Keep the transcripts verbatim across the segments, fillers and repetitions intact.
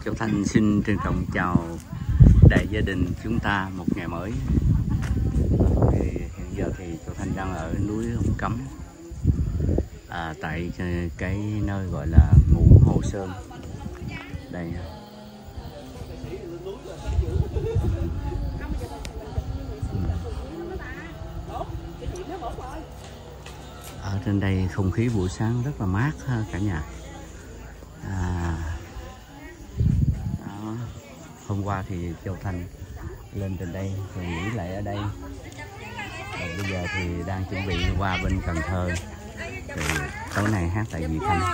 Châu Thanh xin trân trọng chào đại gia đình chúng ta một ngày mới. Thì hiện giờ thì Châu Thanh đang ở núi Hồng Cấm, à, tại cái nơi gọi là Ngũ Hồ Sơn. Đây ở trên đây không khí buổi sáng rất là mát ha cả nhà. À, đó. Hôm qua thì Châu Thanh lên trên đây rồi nghỉ lại ở đây, rồi bây giờ thì đang chuẩn bị qua bên Cần Thơ, rồi tối nay hát tại Vị Thanh.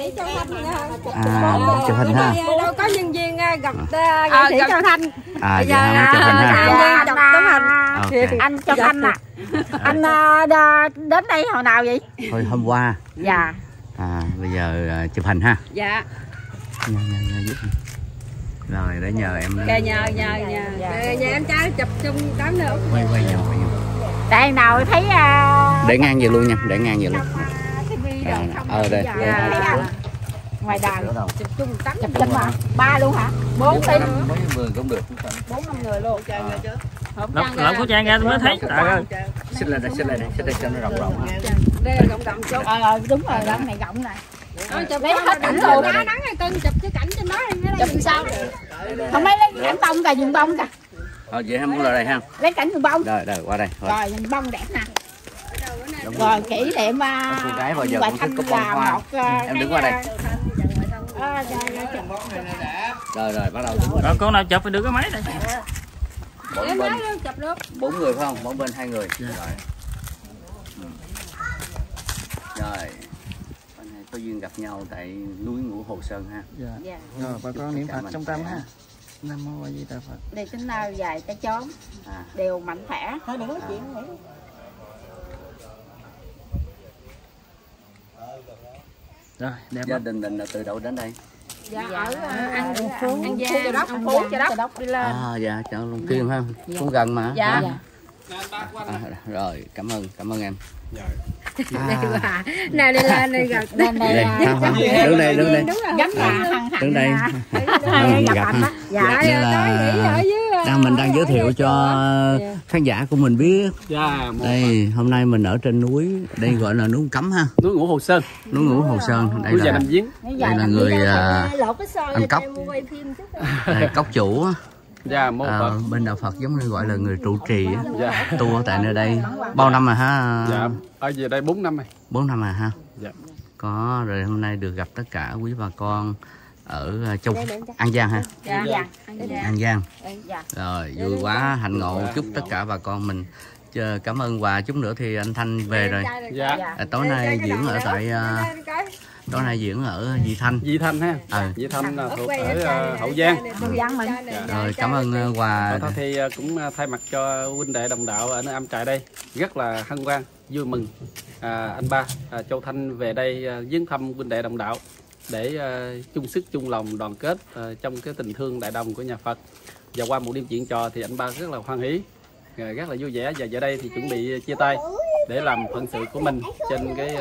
À, Châu Thanh ha. Đâu có nhân viên gặp nghệ sĩ Châu Thanh. À, giờ Châu Thanh ha. Chụp tấm hình. Okay. Anh Châu Thanh à. Anh đến đây hồi nào vậy? Thôi hôm qua. Dạ. À, bây giờ chụp hình ha. Dạ. Nhờ, nhờ, nhờ, giúp. Rồi để nhờ em. Kệ nhờ nhờ nhờ. Dạ. Nhờ em trai chụp chung tấm nữa. Quay quay nhau quay nhau. Đây nào thấy uh... để ngang về luôn nha, để ngang về luôn. Ờ đây. Ngoài đàn chụp chung tấm chụp chung hả? Ba luôn hả? Bốn tiếng. Mấy người cũng được. Bốn năm người luôn. Lẩu của Trang ra tôi mới thấy. Trời ơi. Xích lên đây, xích lên đây, xích đây cho nó rộng rộng. Đây là rộng rộng chút. Ờ đúng rồi, đoạn này rộng này. Lấy hết cảnh rồi. Cá nắng hay cân chụp cái cảnh trên đó đi. Chụp sao? Không mấy lấy cảnh bông kìa, dùng bông kìa. Ờ vậy em muốn lại đây ha. Lấy cảnh dùng bông. Rồi, rồi qua đây. Rồi dùng bông đẹp nè. Rồi kỷ niệm cô gái bao giờ bà cũng Thanh thích có bông hoa. một Em đứng qua đây. Rồi rồi bắt đầu đứng qua đây. Rồi con nào chụp phải được cái máy đây. Bốn bên bốn người phải không? Bốn bên hai người. Rồi. Rồi. Hôm nay có duyên gặp nhau tại núi Ngũ Hồ Sơn ha. Dạ. Rồi bà con niệm Phật trong tâm ha. Nam mô A Di Đà Phật. Đây tính nào dài cái chóm. À. Đều mạnh khỏe. Thôi đừng nói chuyện nữa. Rồi, đẹp gia đình mình là từ đâu đến đây? Dạ, dạ ở An Phú, An Giang, Chợ Đốc, An Phú, Chợ Đốc đi lên. À dạ, chợ Long Kiên ha, dạ. Cũng gần mà. Dạ. À, à, rồi, cảm ơn, cảm ơn em. Dạ. À. Nào đi lên đây gặp. Đây đây. Đứng đây, đứng đây. Gắn là đứng đây. Gặp ha. Dạ. Đang mình đang giới thiệu cho khán giả của mình biết. Dạ. Đây, hôm nay mình ở trên núi, đây gọi là núi Cấm ha. Núi Ngũ Hồ Sơn. Núi Ngũ Hồ Sơn. Đây là đây là người ăn cốc. Đây, cốc chủ. Dạ, mô Phật. À, bên đạo Phật giống như gọi là người trụ trì á. Dạ. Tu ở tại nơi đây bao năm rồi ha? Dạ, ở về đây bốn năm rồi. bốn năm rồi ha? Dạ. Có rồi, hôm nay được gặp tất cả quý bà con ở Châu An Giang ha? Dạ. Dạ. An Giang. Dạ. Rồi, vui quá, hạnh ngộ, chúc tất cả bà con mình. Chờ, cảm ơn và chút nữa thì anh Thanh về rồi. Dạ. À, tối nay diễn ở tại tối nay diễn ở Vị Thanh. Vị Thanh ha. Ừ. Vị Thanh thuộc ở Hậu Giang. Hậu Giang mình. Rồi, cảm ơn Hòa. Thôi thì cũng thay mặt cho huynh đệ đồng đạo ở nơi Am Trại đây rất là hân hoan, vui mừng. À, anh ba à, Châu Thanh về đây à, viếng thăm huynh đệ đồng đạo để à, chung sức chung lòng đoàn kết à, trong cái tình thương đại đồng của nhà Phật. Và qua một đêm chuyện trò thì anh ba rất là hoan hỷ, à, rất là vui vẻ, và giờ đây thì chuẩn bị chia tay để làm phận sự của mình trên cái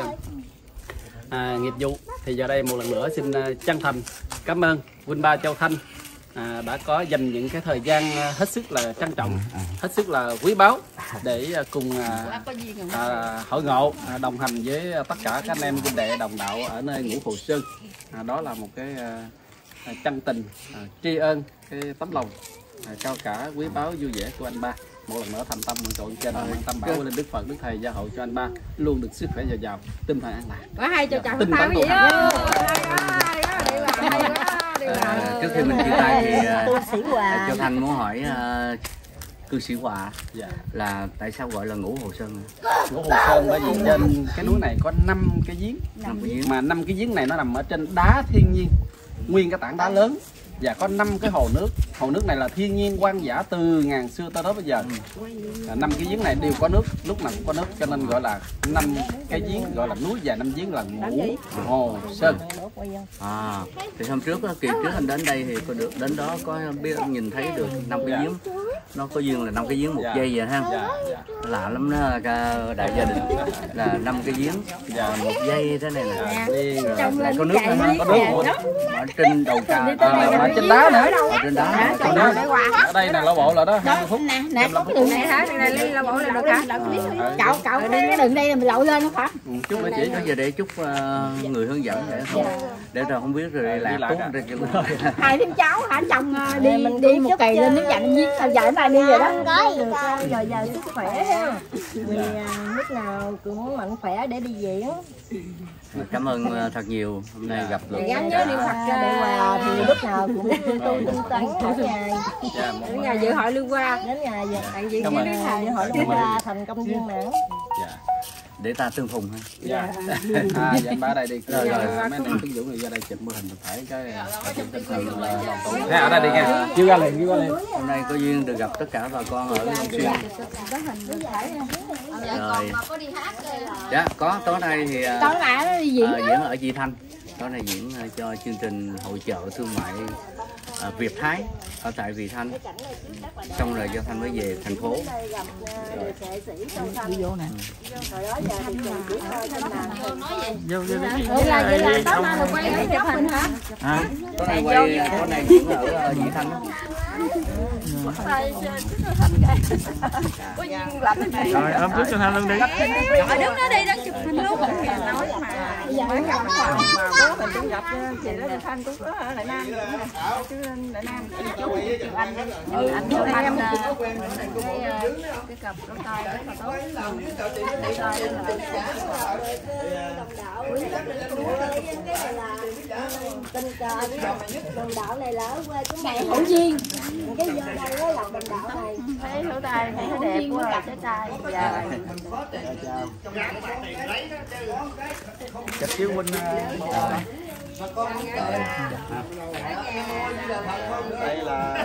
à, nghiệp vụ. Thì giờ đây một lần nữa xin à, chân thành cảm ơn huynh ba Châu Thanh à, đã có dành những cái thời gian à, hết sức là trân trọng, hết sức là quý báu để à, cùng à, à, hội ngộ à, đồng hành với tất cả các anh em huynh đệ đồng đạo ở nơi Ngũ Hồ Sơn. À, đó là một cái à, chân tình à, tri ân cái tấm lòng à, cao cả quý báu vui vẻ của anh ba. Một lần nữa thành tâm nguyện cầu trên à, tâm bảo lên Đức Phật Đức Thầy gia hộ cho anh ba luôn được sức khỏe dồi dào, tinh thần an lạc. Có hai cho chào tinh tao tấn vậy á. Trước khi mình chia tay thì uh, Châu Thanh muốn hỏi uh, cư sĩ Hòa. Dạ. Là tại sao gọi là Ngũ Hồ Sơn? Ngũ Hồ Sơn bởi vì trên cái núi này có năm cái giếng, năm cái giếng mà năm cái giếng này nó nằm ở trên đá thiên nhiên, nguyên cái tảng đá lớn, và có năm cái hồ nước. Hồ nước này là thiên nhiên hoang dã từ ngàn xưa tới đó bây giờ. Năm cái giếng này đều có nước, lúc nào cũng có nước, cho nên gọi là năm cái giếng, gọi là núi và năm giếng là Ngũ Hồ Sơn. À, thì hôm trước kỳ trước anh đến đây thì có được đến đó có biết nhìn thấy được năm cái giếng. nó có duyên là năm cái giếng một Dạ. giây vậy ha. Dạ, dạ. Lạ lắm đó, ca đại gia đình là năm cái giếng Dạ. một giây thế này nè. Dạ. Đi rồi. Lại có nước nữa ha, có nước ở trên đầu cao, À, ở trên đá nữa. ở trên đá. Còn đó để qua. Ở đây nè, lão bộ là đó, hai mươi phút. Nè, nè, có cái đường này hả? Này ly là bộ là được hả? Cậu, cậu cái đường đây mình lội lên không phải? Ừ, chút nữa chị. Bây giờ để chúc uh, người hướng dẫn để không để rồi không biết rồi lạc tốt ra kiểu Hai đứa cháu hả chồng đi đi một kỳ lên nước dặn giếng sao dài mai đi rồi đó. Giờ giờ sức khỏe ha. Vì lúc nào cũng mạnh khỏe để đi diễn. Cảm ơn uh, thật nhiều hôm nay gặp được. Gắn nhớ đi Phật cho để quà thì lúc nào cũng tôi tinh tấn mỗi ngày. Dạ, Đến ngày dự hội Lương Hoa. Đến ngày dự Diễn Cảm ơn. đến ngày dự hội Lương Hoa thành công viên mãn. dạ. Để ta tương phùng ha. Dạ. À, dạ, ba đây đi. Rồi, Rồi, rồi. mấy anh em Tuấn Dũng này ra đây chụp mô hình mình phải cái chụp tinh thần là lòng tốt. Thế ở đây đi nghe. Chưa ra liền, chưa ra liền. Hôm nay có duyên được gặp tất cả bà con ở Long Xuyên. Rồi. Dạ, có tối nay thì uh, Tối nay nó đi diễn. uh, diễn ở Di Thanh. Tối nay diễn uh, cho chương trình hội chợ thương mại uh, Việt Thái ở tại Vị Thanh. Xong rồi Giao Thanh mới về thành phố. Rồi. Vậy là vậy là tối nay là quay ở chụp hình hả? À, tối nay quay tối nay diễn ở uh, Vị Thanh. Rồi ôm trước cho Thanh luôn đi. Ở đứng đó đi, đó chụp hình luôn. Nói mà mới gặp mà bố mình cũng gặp chị đó đi Thanh cũng có ở Lại Nam chứ Lại Nam chú anh anh chú em cái cặp lỗ tai rất là tốt. Tình cờ với đồng đạo này là ở quê của mẹ Hữu duyên. cái giờ đây đó là đồng đạo này. Thấy lỗ tai thấy đẹp quá trái tai dài. Chụp chiếu huynh. Đây là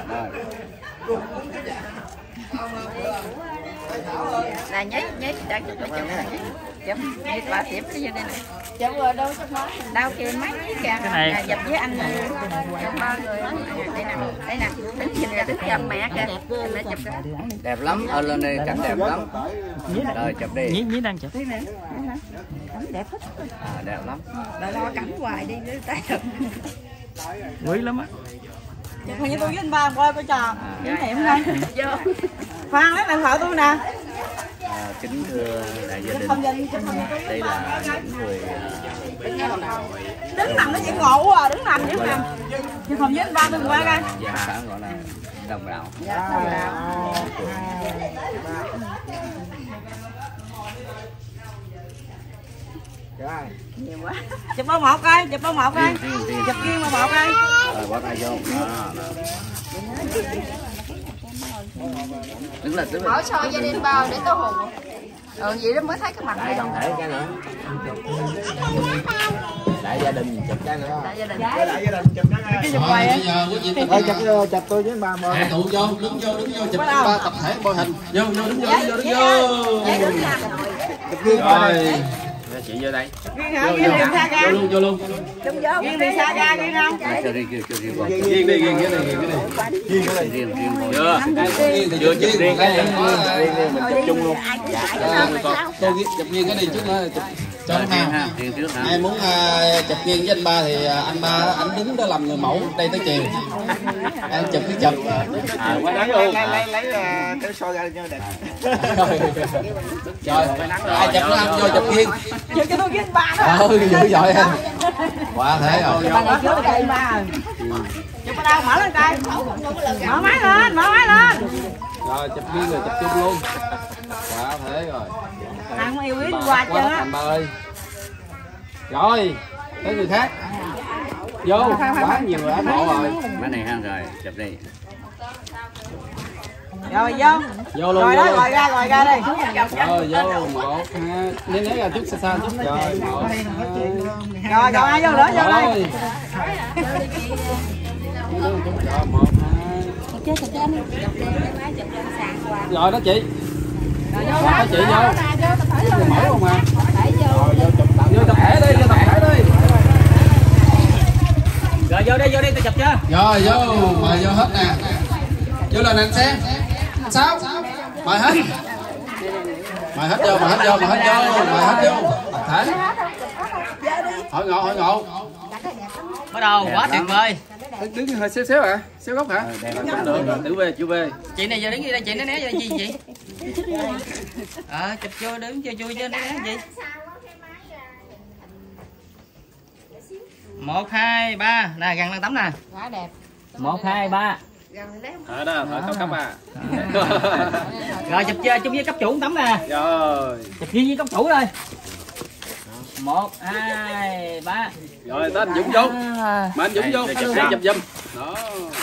Là nhấy nhấy đang chụp chụp chụp nhấy bà tiếp cái đây này. Chậm rồi đâu có nói. Đau kia mấy kìa. này. Dập với anh trong ba người. Đây nè, đây nè. Đứng nhìn là đứng chăm mẹ kìa. Mẹ chụp kìa. Đẹp lắm, ở lên đây cảnh đẹp lắm. Rồi chụp đi. Nhí nhí đang chụp. Đây nè. Đẹp hết. À, đẹp lắm. Bà lo cảnh hoài đi với tay. Quý lắm á. Chụp như tôi với anh ba qua coi trò. Giới thiệu đây. Vô. Khoan lấy bạn thợ tôi nè. À, kính thưa đại gia đình, đây là những người Đứng nằm nó chỉ ngộ à, đứng nằm chứ nè. Chụp hình với anh ba tôi qua coi. uh, xã gọi là đồng đạo. Nhiều quá. Chụp bao một coi, chụp bao một coi. Riêng, riêng, riêng. Chụp riêng bao một coi. Rồi bỏ tay vô. Đó, đó. Đứng lên, đứng lên. Mở soi gia đình bao để tôi hùng. Ừ vậy đó mới thấy cái mặt này. Đồng thể cái nữa. Đại gia đình chụp cái nữa. Đại gia đình. Cái chụp quay á. Thôi chụp chụp tôi với ba mời. Tụ vô, đứng vô, đứng vô, chụp ba tập thể bôi hình. Vô, vô, đứng vô, đứng vô, đứng vô. Rồi. Chị vô đây. Riêng hả? Riêng đi xa ra. Vô luôn, vô luôn. Riêng đi xa ra riêng không? Cho riêng, cho riêng vào. Riêng đi, riêng cái này, riêng cái này. Riêng, riêng, riêng vào. Chưa? Riêng thì chụp riêng, riêng cái này. Riêng, riêng, mình chụp chung luôn. Tôi chụp riêng cái này trước nữa, chụp cho Rồi, nó riêng ha. ha, riêng trước ha. Ai muốn uh, chụp riêng với anh ba thì uh, anh ba ảnh đứng đó làm người mẫu đây tới chiều. Anh chụp cái chụp. À, quá đáng luôn. Lấy lấy lấy cái soi ra cho đẹp. Rồi, ai chụp nó anh vô chụp riêng. Chụp cho tôi với anh ba đó. Ừ, dữ dội ha. Quá thế rồi. Bà này trước là anh ba. Chụp ở đâu mở lên coi. Mở máy lên, mở máy lên. Rồi chụp riêng rồi chụp chung luôn. Quá thế rồi. Thằng yêu quý quà Quá chưa? thành ba ơi. Rồi, tới người khác. Vô, quá nhiều rồi, ám hộ rồi. Cái này ha, rồi chụp đi. Rồi vô. Vô luôn. Rồi Vô đó, luôn. rồi ra, rồi ra đây. Rồi vô, một, hai, né né ra chút xa xa chút. Rồi, một, Rồi, hai. rồi ai vô nữa vô đây. Rồi. Rồi, một, hai. Rồi đó chị. Đó chị vô. Người mẫu không à? Rồi vô chụp tập, vô tập thể đi, vô tập thể đi. Rồi vô đây, vô đây tôi chụp chưa? Rồi vô, mời vô hết nè. vô lên anh xe sáu mời hết mời hết vô mời hết vô mời hết vô mời hết vô thể hỏi ngộ hỏi ngộ bắt đầu quá tuyệt vời. Đứng hơi xéo xéo à, xéo góc hả? Được rồi, chữ V, chữ V. Chị này giờ đứng đây, chị nó né gì chị? À, chụp vô đứng cho vui cho nó né gì? Một hai ba, nè gần lên tấm nè. Quá đẹp. Một hai ba. Ở đó, phải cấp cấp à. Rồi chụp chung với cấp chủ tấm nè. Rồi. Chụp với cấp chủ thôi. Một hai ba. Rồi tới anh Dũng vô. Mà anh Dũng vô, anh chụp giùm. Đó.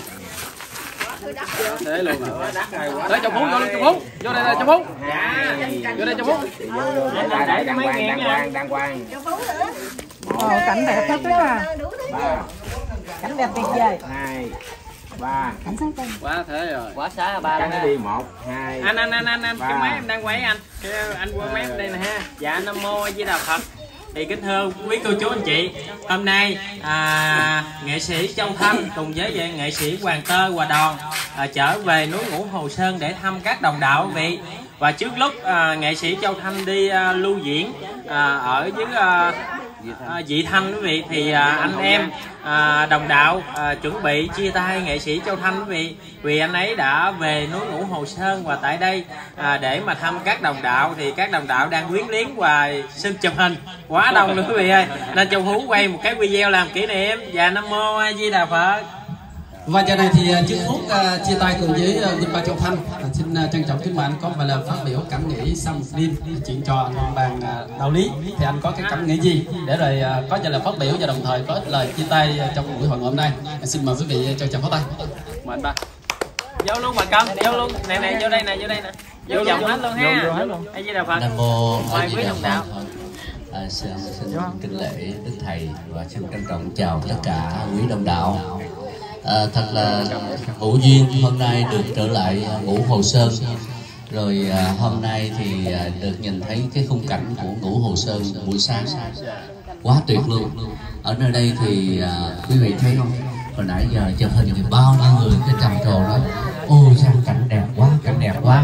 Thế luôn rồi. Đấy trong phút, vô lên trong phút. Vô đây là trong phút. Vô đây trong phút. Để cho mấy ngàn nha. Đàng hoàng. Ồ, cảnh đẹp thật đó à. Cảnh đẹp tuyệt vời. Hai, ba. Quá thế rồi. Quá xá ba Cắn đi một, hai. Anh anh anh anh anh cái máy em đang quay anh. Cái anh qua máy em đây nè ha. Dạ Nam Mô A Di Đà Phật. Thì kính thưa quý cô chú anh chị, hôm nay à, nghệ sĩ Châu Thanh cùng với nghệ sĩ Hoàng Tơ Hòa Đòn à, trở về núi Ngũ Hồ Sơn để thăm các đồng đạo quý vị. Và trước lúc à, nghệ sĩ Châu Thanh đi à, lưu diễn à, ở dưới à, à, Vị Thanh quý vị, thì à, anh em à, đồng đạo à, chuẩn bị chia tay nghệ sĩ Châu Thanh quý vị, vì anh ấy đã về núi Ngũ Hồ Sơn và tại đây à, để mà thăm các đồng đạo. Thì các đồng đạo đang quyến liếng và xin chụp hình quá đông luôn quý vị ơi, nên Châu Phú quay một cái video làm kỷ niệm. Và Nam Mô A Di Đà Phật. Và giờ này thì trước phút uh, chia tay cùng với uh, bà Châu Thanh, uh, xin uh, trân trọng kính mời anh có vài lời phát biểu cảm nghĩ sau một đêm chuyện trò anh bàn uh, đạo lý. Thì anh có cái cảm nghĩ gì để rồi uh, có vài lời phát biểu và đồng thời có lời chia tay uh, trong buổi hội ngộ hôm nay. Uh, xin mời quý vị cho chào pháo tay. Mời anh ba. Vô luôn bà con, vô luôn. Nè nè vô đây nè, vô đây nè. Vô vòng hết luôn ha. A Di Đà Phật. Nam Mô A Di Đà Phật. À, xin, xin kính lễ Đức Thầy và xin trân trọng chào tất cả quý đồng đạo. À, thật là hữu duyên hôm nay được trở lại Ngũ Hồ Sơn. Rồi à, hôm nay thì à, được nhìn thấy cái khung cảnh của Ngũ Hồ Sơn buổi sáng quá tuyệt luôn. Ở nơi đây thì à, quý vị thấy không? Hồi nãy giờ chụp hình thì bao nhiêu người cái trầm trồ đó. Ôi sao cảnh đẹp quá, cảnh đẹp quá.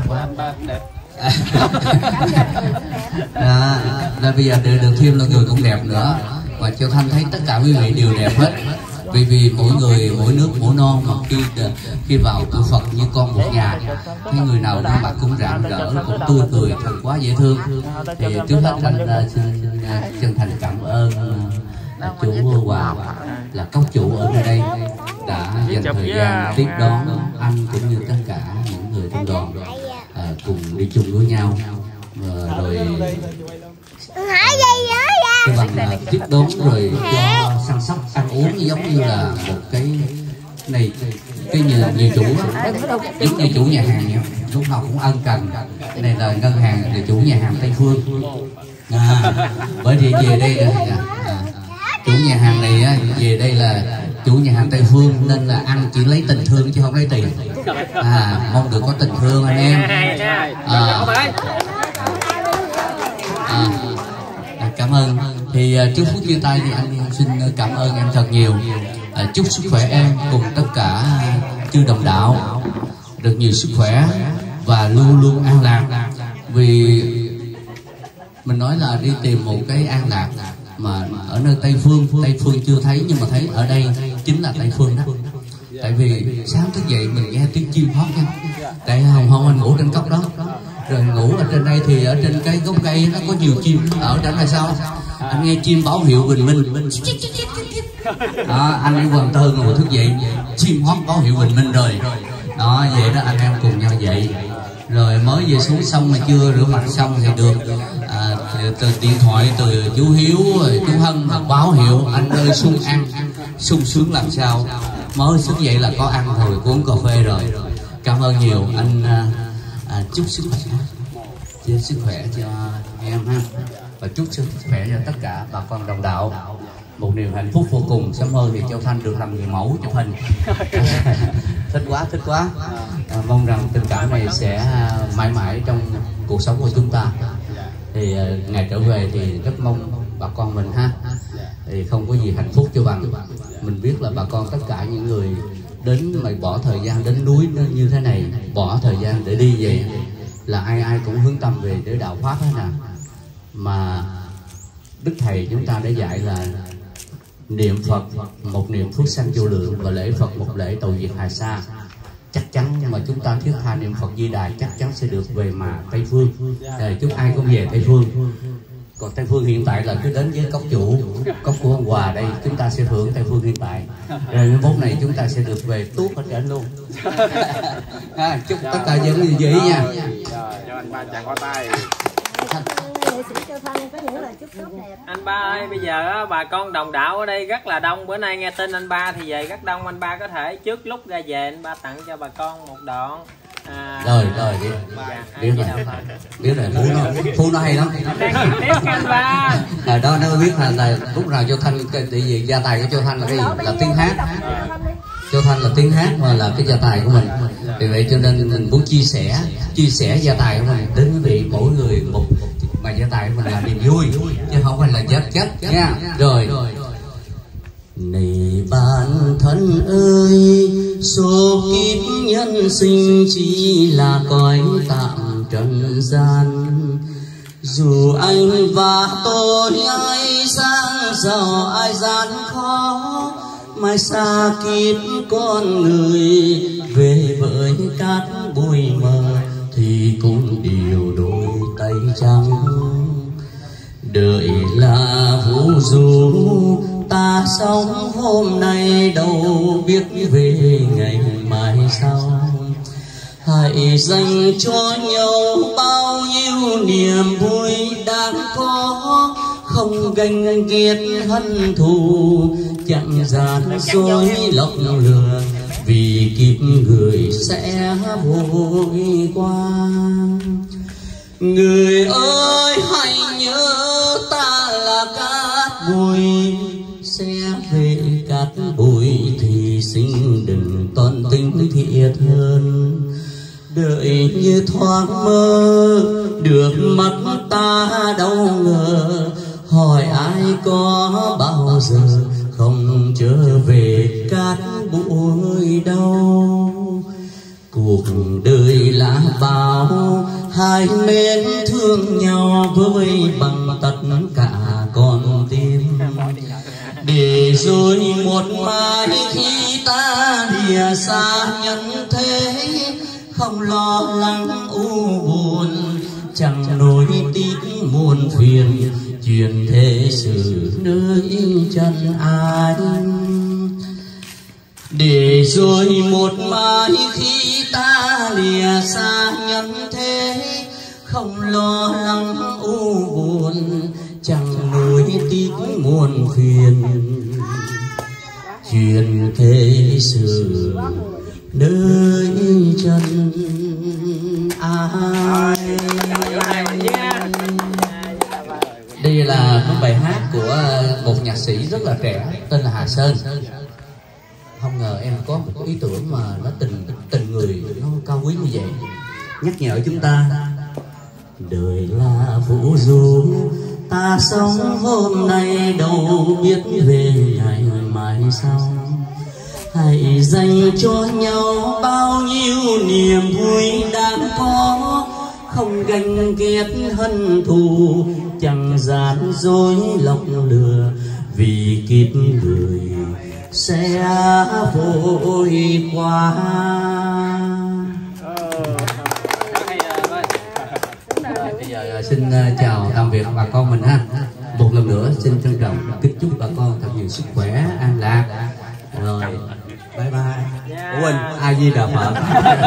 À, là bây giờ được, được thêm là người cũng đẹp nữa. Và Châu Thanh thấy tất cả quý vị đều đẹp hết. Vì vì mỗi người mỗi nước mỗi non mà khi khi vào tu Phật như con một nhà, thấy người nào gương mặt cũng rạng rỡ, cũng tươi cười, thật quá dễ thương. Thì trước hết anh xin chân thành cảm ơn chú Hòa là cốc chủ ở nơi đây đã dành thời gian tiếp đón anh cũng như tất cả những người trong đoàn à, cùng đi chung với nhau. Và rồi cái bằng uh, tiếp đón rồi cho săn sóc ăn uống giống như là một cái này cái nhiều nhiều chủ á, giống như chủ nhà hàng vậy, lúc nào cũng ân cần. Cái này là ngân hàng là chủ nhà hàng Tây Phương à, bởi vì về đây là à, chủ nhà hàng này á, về đây là chủ nhà hàng Tây Phương nên là ăn chỉ lấy tình thương chứ không lấy tiền à, mong được có tình thương anh em à, à, cảm ơn. Thì uh, trước phút chia tay thì anh xin cảm ơn em thật nhiều. Uh, chúc sức khỏe em cùng tất cả chư đồng đạo được nhiều sức khỏe và luôn luôn an lạc. Vì mình nói là đi tìm một cái an lạc mà ở nơi Tây Phương, Tây Phương chưa thấy nhưng mà thấy ở đây chính là Tây Phương đó. Tại vì sáng thức dậy mình nghe tiếng chim hót nha. Tại hồng hồng anh ngủ trên cốc đó, rồi ngủ ở trên đây thì ở trên cái gốc cây nó có nhiều chim. Ở trên là sao? Anh nghe chim báo hiệu bình minh. Đó, anh đi Hoàng Tơ ngồi thức dậy, chim hót báo hiệu bình minh rồi. Đó, vậy đó anh em cùng nhau dậy. Rồi mới về xuống xong mà chưa rửa mặt xong thì được à, từ điện thoại từ chú Hiếu rồi chú Hân báo hiệu anh ơi sung ăn, sung sướng làm sao. Mới thức dậy là có ăn rồi, uống cà phê rồi. Cảm ơn nhiều anh. À, à, chúc sức khỏe, chúc sức khỏe cho em ha, và chúc sức khỏe cho tất cả bà con đồng đạo một niềm hạnh phúc vô cùng. Sớm hơn thì Châu Thanh được làm người mẫu chụp hình. Thích quá, thích quá. À, mong rằng tình cảm này sẽ mãi mãi trong cuộc sống của chúng ta. Thì uh, ngày trở về thì rất mong bà con mình ha, thì không có gì hạnh phúc cho bằng mình biết là bà con tất cả những người đến mày bỏ thời gian đến núi như thế này, bỏ thời gian để đi về là ai ai cũng hướng tâm về để đạo pháp hết nè. Mà Đức Thầy chúng ta đã dạy là niệm Phật một niệm phước sanh vô lượng và lễ Phật một lễ tàu diệt hà sa. Chắc chắn mà chúng ta thiết tha niệm Phật Di Đà chắc chắn sẽ được về mà Tây Phương. Để chúc ai cũng về Tây Phương. Còn Tây Phương hiện tại là cứ đến với cốc chủ, cốc của ông Hòa đây chúng ta sẽ hưởng Tây Phương hiện tại. Rồi cái vốn này chúng ta sẽ được về tuốt hết trơn luôn. À, chúc tất cả những gì nha. Cho anh ba chàng có tay. Anh ba ơi, bây giờ á, bà con đồng đạo ở đây rất là đông. Bữa nay nghe tin anh ba thì về rất đông. Anh ba có thể trước lúc ra về anh ba tặng cho bà con một đoạn. À, rồi rồi đi biết rồi biết rồi phú nó phú nó hay lắm. À, đó nó biết là, là lúc nào Châu Thanh cái gì gia tài của Châu Thanh là cái gì là tiếng hát. Châu Thanh là tiếng hát mà là cái gia tài của mình. Vì vậy cho nên mình muốn chia sẻ chia sẻ gia tài của mình đến quý vị mỗi người một, mà gia tài của mình là niềm vui chứ không phải là chết chết nha. Rồi này bản thân ơi, số kiếp nhân sinh chỉ là cõi tạm trần gian. Dù anh và tôi ai sang giàu ai gian khó, mai xa kiếp con người về với cát bụi mờ thì cũng đều đôi tay trắng. Đời là vũ du ta sống hôm nay đâu biết về ngày mai sau. Hãy dành cho nhau bao nhiêu niềm vui đang có, không ganh ghét hận thù chẳng gian dối lọc lừa, vì kiếp người sẽ vội qua. Người ơi hãy nhớ ta là cát bụi, sẽ về cát bụi thì xin đừng toan tính thiệt hơn. Đợi như thoáng mơ được mắt ta đâu ngờ, hỏi ai có bao giờ không trở về cát bụi đâu. Cuộc đời là bao hai bên thương nhau với bằng tất cả con tim, để rồi một mai khi ta lìa xa nhân thế, không lo lắng u buồn chẳng nổi tiếc muôn phiền, chuyện thế sự nơi chân ai. Để rồi một mai khi ta lìa xa nhân thế, không lo lắng u buồn chẳng nổi tiếc muôn phiền, chuyện thế sự nơi chân ai. Đây là một bài hát của một nhạc sĩ rất là trẻ tên là Hà Sơn. Không ngờ em có một ý tưởng mà nó tình tình người nó cao quý như vậy, nhắc nhở chúng ta đời là vũ du ta sống hôm nay đâu biết về ngày mai sau. Hãy dành cho nhau bao nhiêu niềm vui đang có, không ganh ghét hận thù chẳng gian dối lọc lừa, vì kiếp người sẽ vội qua. Bây giờ xin chào tạm biệt bà con mình ha. Một lần nữa xin trân trọng kính chúc bà con thật nhiều sức khỏe an lạc. Rồi bye bye. Ủa anh A Di Đà Phật.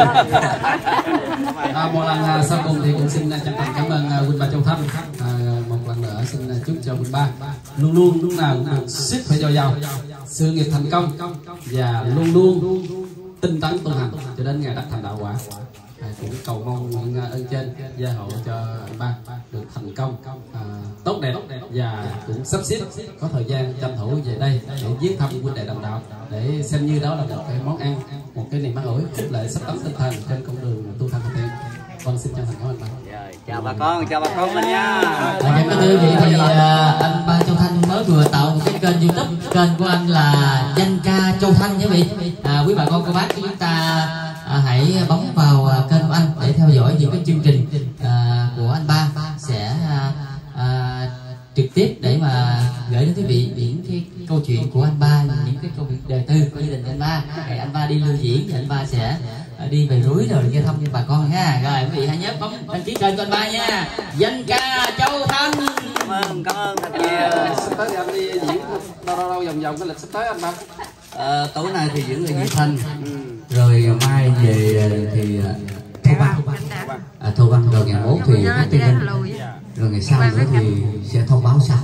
À, một lần à, sau cùng thì cũng xin chân thành cảm ơn à, Huynh Ba Châu Thanh. À, một lần nữa xin chúc cho Huynh Ba luôn luôn lúc nào cũng được sức khỏe dồi dào, sự nghiệp thành công và luôn luôn tinh tấn tu hành cho đến ngày đắc thành đạo quả. À, cũng cầu mong những ơn trên gia hộ cho anh Ba được thành công à, tốt đẹp và cũng sắp xếp có thời gian tranh thủ về đây để viếng thăm huynh đệ đồng đạo, để xem như đó là một cái món ăn, một cái niềm an ủi cũng lại sắp tắm tinh thần trên con đường tu thân của em. Con xin chân thành cảm ơn anh Ba. Chào bà con, chào bà con mình nha. Dạ kính thưa quý vị, thì uh, anh Ba Châu Thanh mới vừa tạo một cái kênh YouTube, kênh của anh là Danh Ca Châu Thanh quý vị. À, quý bà con cô bác chúng ta à, hãy bấm vào à, kênh của anh để theo dõi những cái chương trình à, của anh Ba sẽ à, à, trực tiếp để mà gửi đến quý vị những cái câu chuyện của anh Ba, những cái câu chuyện đời tư của gia đình anh Ba. Ngày anh Ba đi lưu diễn thì anh Ba sẽ đi về núi rồi nghe thăm cho bà con ha. Rồi quý vị hãy nhớ bấm đăng ký kênh của anh Ba nha. Danh ca Châu Thanh. Cảm ơn, cảm ơn thật nhiều. Sắp tới thì anh đi diễn đâu đâu đâu vòng vòng cái lịch sắp tới anh Ba. À, tối nay thì diễn ở Vị Thanh, Ừ. rồi mai về thì Thô Văn, à, Thô Văn rồi ngày mốt thì hát Tây Ninh, rồi ngày sau nữa thì sẽ thông báo sau.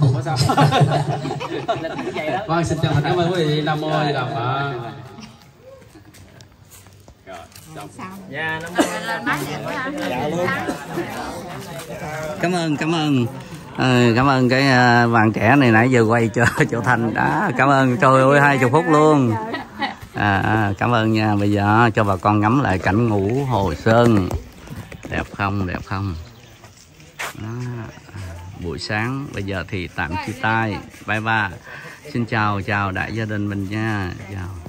Vâng, xin chân thành cảm ơn quý vị. Nam mô A Di Đà Phật. Dạ, nó Cảm ơn, cảm ơn. À, cảm ơn cái uh, bạn trẻ này nãy giờ quay cho Châu Thanh đó. Cảm ơn, trời ơi hai chục phút luôn. À, à, cảm ơn nha. Bây giờ cho bà con ngắm lại cảnh ngũ Hồ Sơn. Đẹp không, đẹp không đó. À, buổi sáng bây giờ thì tạm chia tay. Bye bye. Xin chào, chào đại gia đình mình nha. Chào.